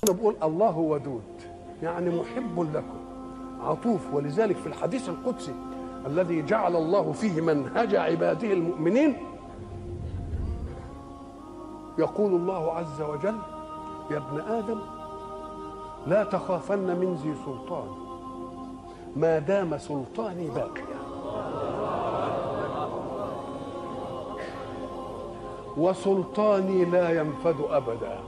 بقول الله ودود، يعني محب لكم عطوف. ولذلك في الحديث القدسي الذي جعل الله فيه منهج عباده المؤمنين يقول الله عز وجل: يا ابن آدم لا تخافن من ذي سلطان ما دام سلطاني باقيا، وسلطاني لا ينفد أبدا.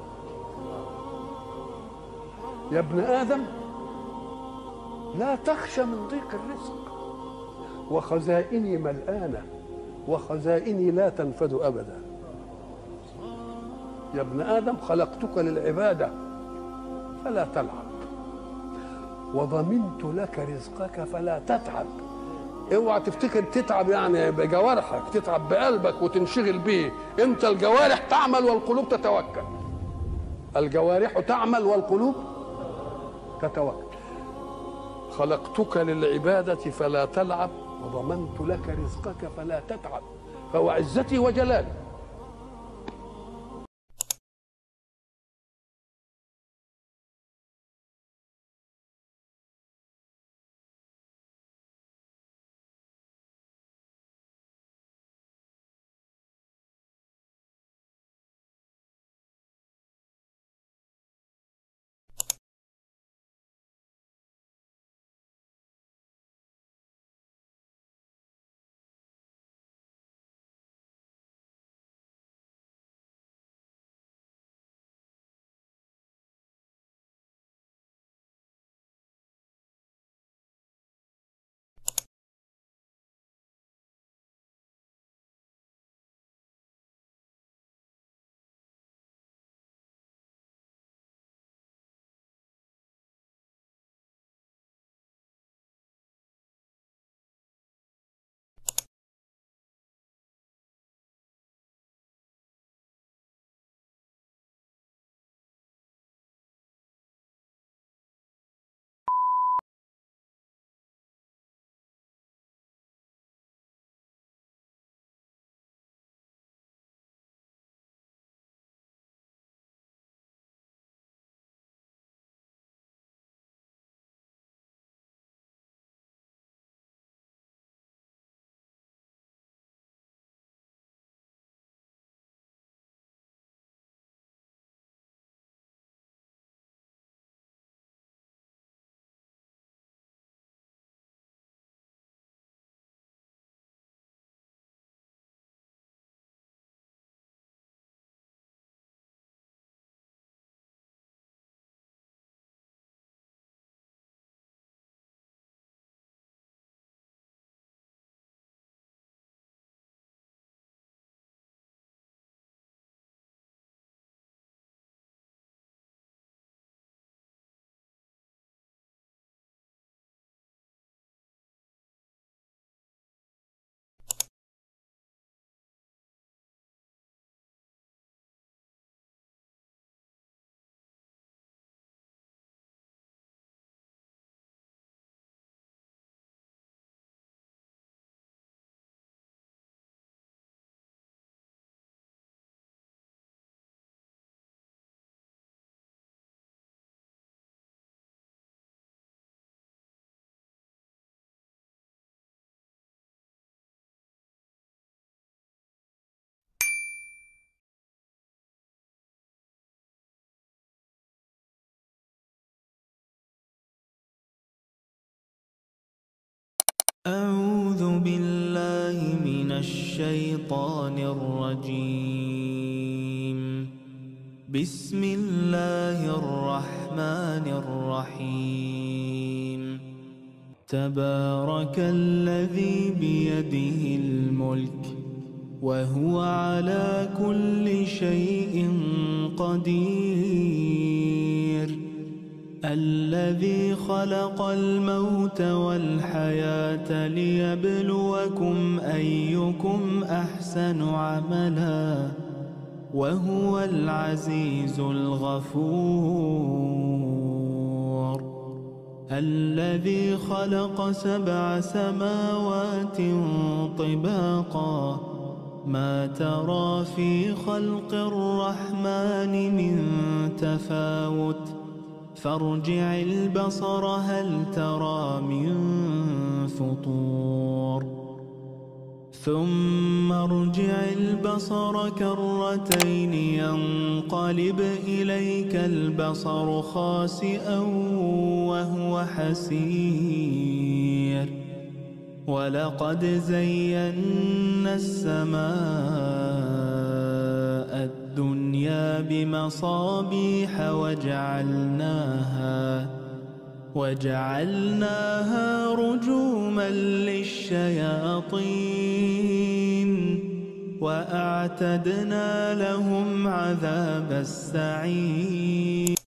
يا ابن آدم لا تخشى من ضيق الرزق، وخزائني ملآنة وخزائني لا تنفد أبدا. يا ابن آدم خلقتك للعبادة فلا تلعب، وضمنت لك رزقك فلا تتعب. اوعى تفتكر تتعب يعني بجوارحك، تتعب بقلبك وتنشغل به. انت الجوارح تعمل والقلوب تتوكل، الجوارح تعمل والقلوب تتوكل. خلقتك للعبادة فلا تلعب، وضمنت لك رزقك فلا تتعب. فهو عزتي وجلالي. أعوذ بالله من الشيطان الرجيم. بسم الله الرحمن الرحيم. تبارك الذي بيده الملك وهو على كل شيء قدير. الذي خلق الموت والحياة ليبلوكم أيكم أحسن عملا وهو العزيز الغفور. الذي خلق 7 سماوات طباقا ما ترى في خلق الرحمن من تفاوت فارجع البصر هل ترى من فطور ثم ارجع البصر كرتين ينقلب إليك البصر خاسئا وهو حسير ولقد زينا السماء الدنيا بمصابيح وجعلناها رجوما للشياطين وأعتدنا لهم عذاب السعير